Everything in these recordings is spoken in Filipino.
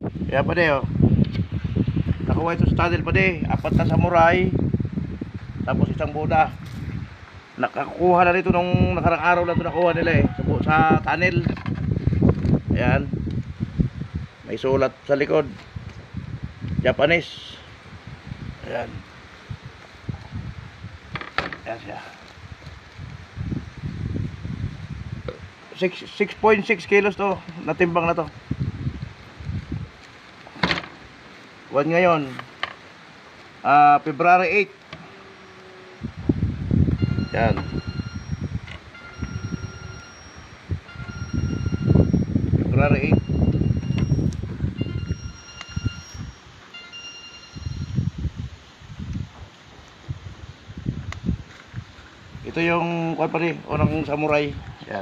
Kaya pa de, oh. Nakuha ito sa tunnel pa de. 4 na samurai. Tapos isang Buddha. Nakakuha na rito nung nakarang araw lang ito nakuha nila eh. Sa tunnel. Ayan. May sulat sa likod. Japanese. Ayan. Ayan siya. 6.6 kilos to. Natimbang na to. Buwan ngayon February 8. Yan. February 8. Ito yung kuwan pa rin, unang samurai. Yan.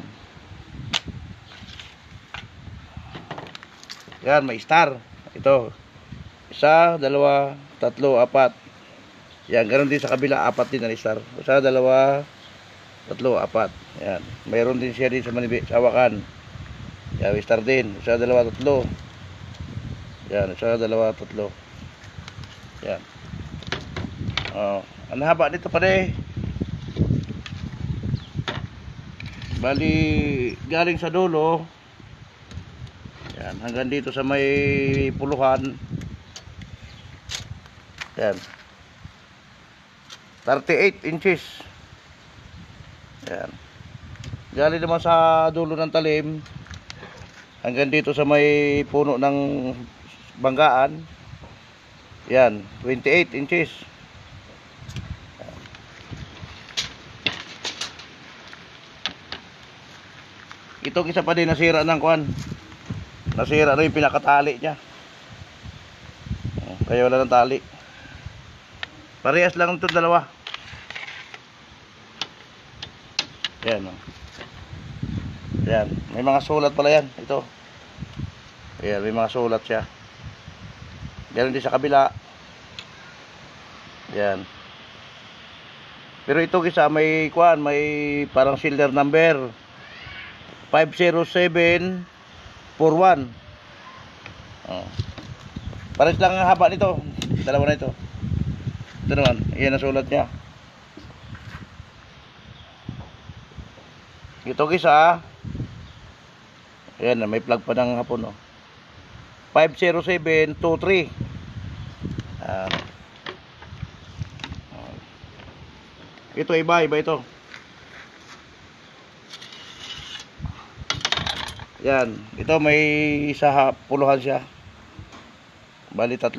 Yan, may star. Ito. 1, 2, 3, 4. Yan, ganoon din sa kabila, 4 din na star. 1, 2, 3, 4. Yan. Mayroon din siya din sa manibi, sa hawakan. Yan, may star din. 1, 2, 3. Yan, 1, 2, 3. Yan. Oh, ang haba nito pa rin. Bali, galing sa dulo. Yan, hanggang dito sa may puluhan. Yan. 38 inches. Yan. Galing naman sa dulo ng talim hanggang dito sa may puno ng banggaan. Yan, 28 inches. Itong isa pa din nasira ng kuan. Nasira na yung pinakatali niya. Kaya wala ng tali. Parehas lang itong dalawa. Yan, oh. Yan, may mga sulat pala yan. Ito. Yan, may mga sulat siya. Ganun din sa kabila. Yan. Pero itong isa may kuan, may parang silver number 50741. Oh. Parehas lang ang haba nito. Dalawa na ito. Ito naman, yan ang sulat niya. Ito isa. Ayan, may plug pa ng hapon, oh. 50723. Ito iba ito. Yan, ito may isa puluhan siya. Bali 3.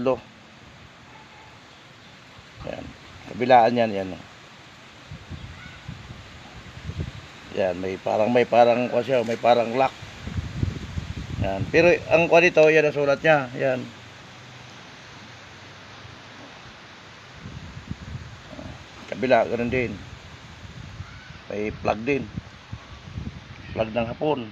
Yan, kabilaan yan, yan. Yan, may parang kuha siya, may parang lock. Yan, pero ang kuha dito, yan ang sulat niya, yan. Kabila, ganun din. May plug din. Plug ng hapon.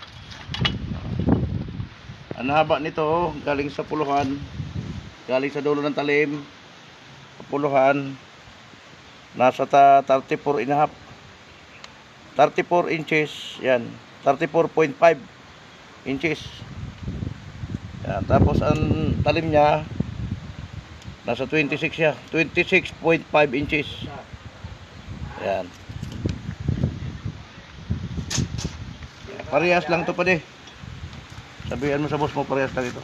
Ang haba nito, galing sa puluhan, galing sa dulo ng talim, puluhan, nasa 34 and a half, 34 inches, yan, 34.5 inches. Yan, tapos ang talim niya, nasa 26 siya, 26.5 inches. Yan. Parehas lang to pa de. Sabihan mo sa boss mo, parehas lang ito.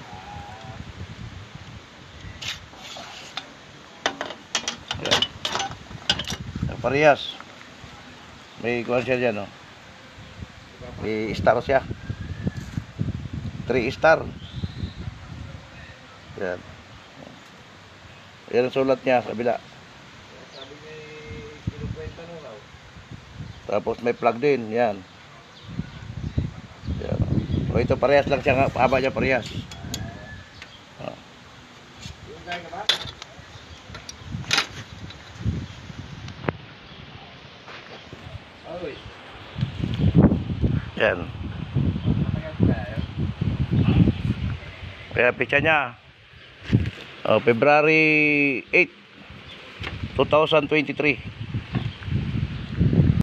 Yan. Parehas. May kuwan siya dyan, oh. May star siya. 3 star. Yan. Yan ang sulat niya sa kabila. Tapos may plug din, yan. Yan. O ito parehas lang siya, haba niya parehas. Yan. Kaya pitsa niya, February 8, 2023.